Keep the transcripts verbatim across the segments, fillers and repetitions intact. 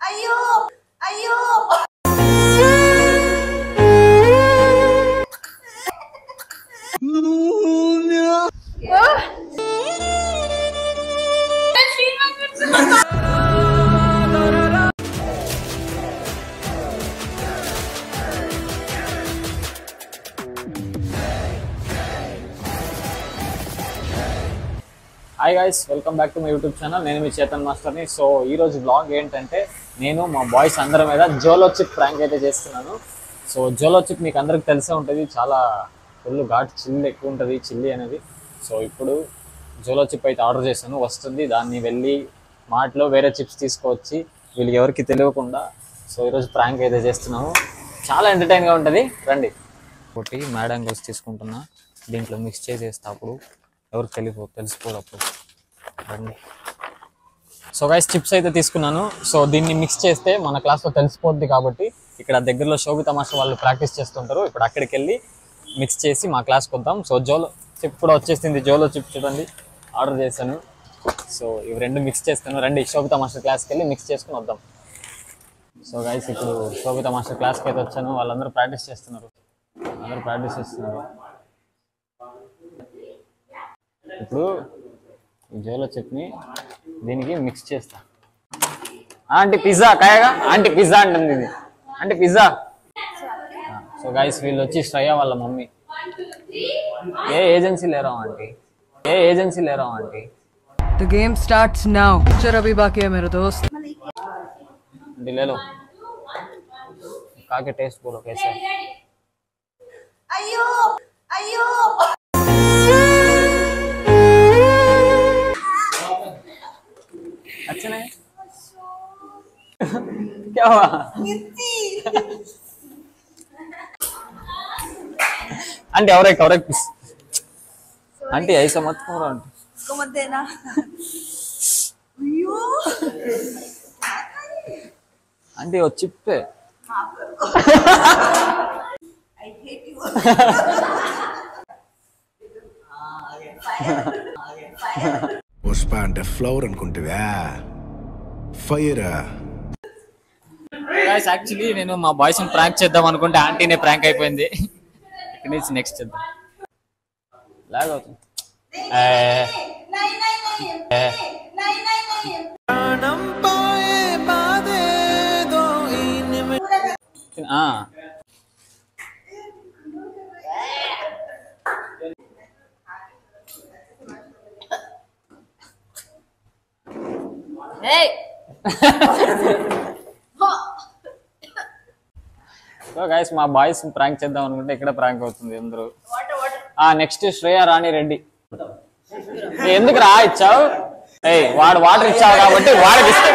అయ్యో అయ్యో hi guys, welcome back to my YouTube channel. నేను మీ చేతన్ మాస్టర్ని. సో ఈ రోజు బ్లాగ్ ఏంటంటే నేను మా బాయ్స్ అందరి మీద జోలో చిప్ ప్రాంక్ అయితే చేస్తున్నాను. సో జోలో చిప్ మీకు అందరికి తెలిసే ఉంటుంది, చాలా ఫుల్ ఘాట్ చిల్లి ఎక్కువ ఉంటుంది చిల్లి అనేది. సో ఇప్పుడు జోలో చిప్ అయితే ఆర్డర్ చేశాను, వస్తుంది. దాన్ని వెళ్ళి మార్ట్లో వేరే చిప్స్ తీసుకొచ్చి వీళ్ళకి ఎవరికి తెలియకుండా సో ఈరోజు ప్రాంక్ అయితే చేస్తున్నాము. చాలా ఎంటర్టైన్గా ఉంటుంది. రండి. ఒకటి మ్యాడంగోస్ తీసుకుంటున్నా, దీంట్లో మిక్స్ చేసేస్తా, అప్పుడు ఎవరికి తెలియదు తెలిసిపోదు అప్పుడు. రండి. సో గైస్, చిప్స్ అయితే తీసుకున్నాను. సో దీన్ని మిక్స్ చేస్తే మన క్లాస్లో తెలిసిపోద్ది కాబట్టి ఇక్కడ దగ్గరలో శోభి తమాషా వాళ్ళు ప్రాక్టీస్ చేస్తుంటారు. ఇప్పుడు అక్కడికి వెళ్ళి మిక్స్ చేసి మా క్లాస్కి వద్దాం. సో జోలో చిప్ కూడా వచ్చేసింది. జోలో చిప్ చూడండి, ఆర్డర్ చేశాను. సో ఇవి రెండు మిక్స్ చేస్తాను. రండి, శోభి తమాషా క్లాస్కి వెళ్ళి మిక్స్ చేసుకుని వద్దాం. సో గైస్, ఇప్పుడు శోభి తమాషా క్లాస్కి అయితే వచ్చాను. వాళ్ళందరూ ప్రాక్టీస్ చేస్తున్నారు, అందరూ ప్రాక్టీస్ చేస్తున్నారు. ఇప్పుడు ఈ జోలో చట్నీ దీనికి మిక్స్ చేస్తా. ఆంటీ పిజ్జా కాయగా, ఆంటీ పిజ్జా అంటుంది ఇది, ఆంటీ పిజ్జా. సో గైస్, వీళ్ళు వచ్చి శ్రేయ వాళ్ళ మమ్మీ. ఏ ఏజెన్సీ లేరా ఆంటీ, ఏ ఏజెన్సీ లేరా aunty. The game starts now. Picture abhi baki hai mere dost. Aunty ले लो, खा के टेस्ट बोलो कैसे. అయ్యో అయ్యో अच्छा नहीं क्या हुआ आंटी, और एक और एक पीस. आंटी ऐसा मत करो आंटी, इसको मत देना. अయ్యో आंटी वो चिप पे. माफ करो. I hate you. పుష్ప అంటే ఫ్లవర్ అనుకుంటువా, ఫైర్. గైస్, యాక్చువల్లీ నేను మా బాయ్స్ ని ప్రాంక్ చేద్దాం అనుకుంటే ఆంటీనే ప్రాంక్ అయిపోయింది. ఇక్కడ నుంచి నెక్స్ట్ చేద్దాం. లాగ్ అవుతుంది. नहीं नहीं नहीं नहीं नहीं नहीं ఆ hey సో గైస్, మా బాయ్స్ ప్రాంక్ చేద్దాం అనుకుంటే ఇక్కడ ప్రాంక్ అవుతుంది అందరూ. ఆ నెక్స్ట్ శ్రేయ రాణి రెడ్డి. ఎందుకు రా ఇచ్చావు? ఏయ్, వాడు వాటర్ ఇచ్చావు కాబట్టి వాడికి ఇస్తాడు.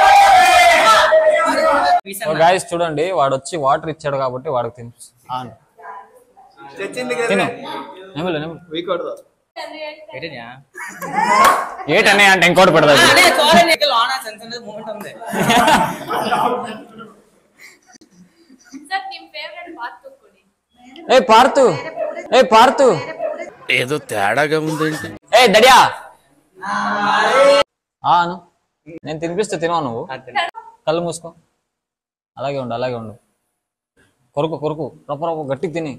గైస్ చూడండి, వాడు వచ్చి వాటర్ ఇచ్చాడు కాబట్టి వాడికి తిను. తిను నెమ్మలు నెమ్మలు. ఏటనే అంటే ఇంకోటి పెడతా. ఏ పార్తు, ఏ పార్తు, ఏదో తేడాగా ఉందేంటి? ఏ దడియా ఆను, నేను తినిపిస్తే తినవా నువ్వు? కళ్ళు మూసుకో, అలాగే ఉండు, అలాగే ఉండు. కొరుకు కొరుకు, రొప్ప రొప్ప గట్టికి తిని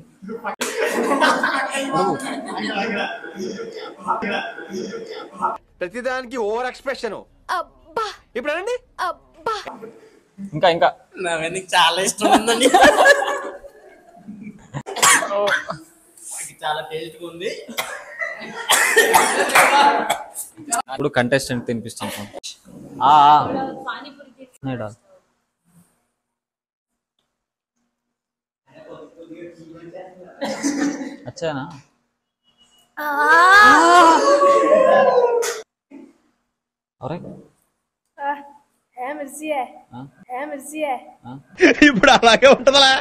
ప్రతిదానికి ఓవర్ ఎక్స్ప్రెషన్. ఇప్పుడు అనండి. ఇంకా ఇంకా చాలా ఇష్టం ఉందండి, చాలా టేస్ట్గా ఉంది. ఇప్పుడు కంటెస్టెంట్ తినిపిస్తాను. अच्छा ना और है मिर्ची है है मिर्ची है ఇప్పుడు అలాగే ఉంటదలా.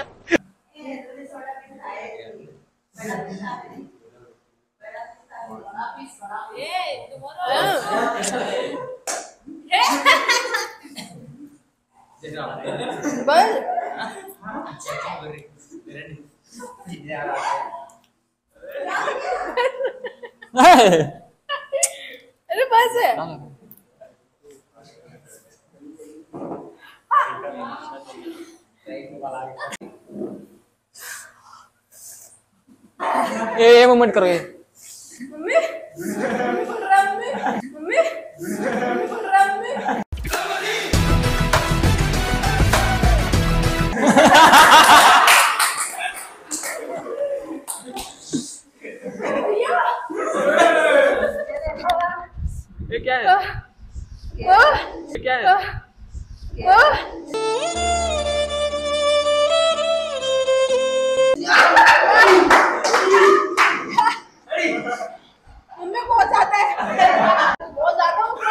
बोल अरे बस है ఏ మూమెంట్ करो ये मम्मी मम्मी मम्मी मम्मी ये क्या है ये क्या है मम्मी बहुत ज्यादा है बहुत ज्यादा हूँ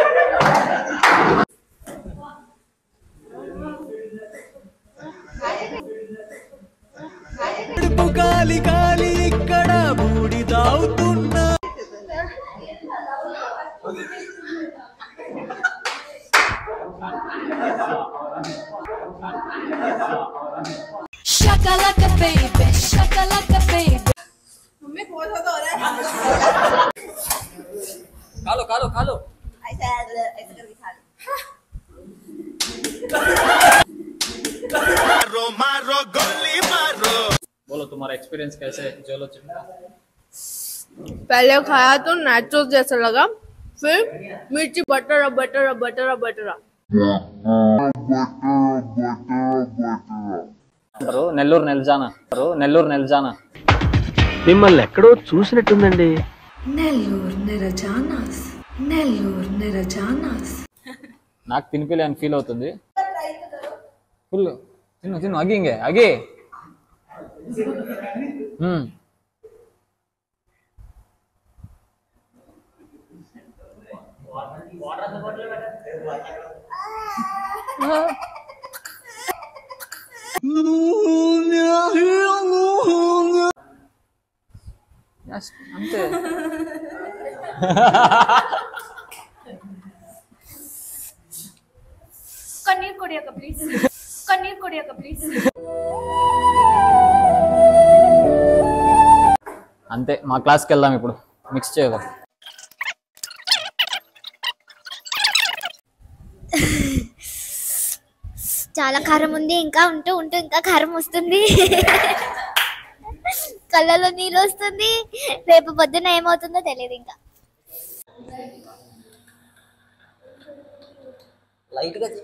గాలి గాలి ఇక్కడ బూడిదావుతున్నా Shakalaka baby, shakalaka baby. Mummy बहुत ज्यादा हो रहा है खा लो खा लो खा लो ऐसा ऐसा करके खा लो मारो मारो गोली मारो। बोलो तुम्हारा एक्सपीरियंस कैसे है जोलो चिप का? पहले खाया तो नेचुरल जैसा लगा फिर मिर्ची butter butter butter butter Nellore నెల్జానా నెల్లూరు నెల్జానా మిమ్మల్ని ఎక్కడో చూసినట్టుందండి. Nellore Nirajanas, Nellore Nirajanas. నాకు తినిపిలే అని ఫీల్ అవుతుంది. ఫుల్ తిను తిను అగింగే అగి అంతే कनीर कोड़िया का प्लीज कनीर कोड़िया का प्लीज అంతే మా క్లాస్కి వెళ్దాం ఇప్పుడు మిక్స్ చేయగా చాలా కారం ఉంది ఇంకా ఉంటూ ఉంటూ ఇంకా కారం వస్తుంది కళ్ళలో నీళ్ళు వస్తుంది రేపు పొద్దున ఏమవుతుందో తెలియదు ఇంకా లైట్ గా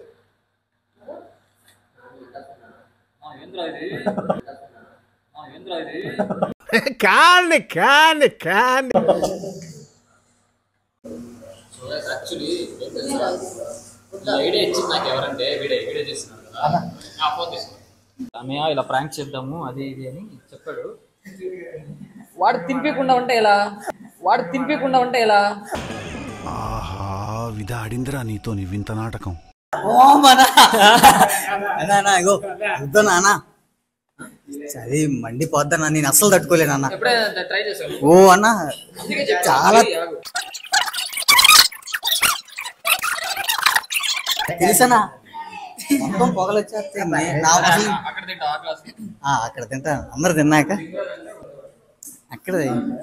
కాండి కాండి కాండి ఐడియా ఇచ్చింది నాకు ఎవరంటే వీడియో వీడియో చేస్తున్నాడు కదా నా ఫోన్ తీసుకున్నాను అన్నయ్య ఇలా ప్రాంక్ చేద్దాము అది ఇది అని చెప్పాడు వాడు తినిపించకుండా ఉంటే ఎలా వాడు తినిపించకుండా ఉంటే ఎలా ఆహా విధాడిందిరా నీతో నీ వింత నాటకం. ఓ మనా అన్నా ఇగో వద్దు నాన్న అది మండిపోద్దన్నా నేను అస్సలు తట్టుకోలేను అన్న. ఎప్పుడైనా ట్రై చేసావు ఓ అన్న చాలా తెలుసనా మొత్తం పొగలు వచ్చేస్తాయి నా అసలు అక్కడ తింటా ఆ క్లాస్ ఆ, అక్కడ తింటా అందరు తిన్నాక అక్కడ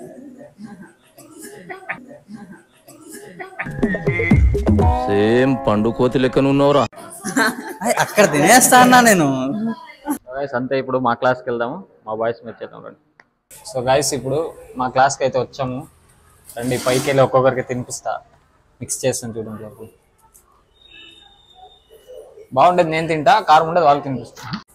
సేమ్ పండు కోతి లెక్కనున్నవరా. అయ్, అక్కడ తినేస్తా అన్నా నేను. గైస్ అంతే ఇప్పుడు మా క్లాస్కి వెళ్దాము మా బాయ్స్ మీద చేద్దాం రండి. సో గైస్ ఇప్పుడు మా క్లాస్కి అయితే వచ్చాము రండి పైకి వెళ్ళి ఒక్కొక్కరికి తినిపిస్తా మిక్స్ చేస్తాను చూడండి బాగుండేది నేను తింటా కారం ఉండేది వాళ్ళు తినిపిస్తా.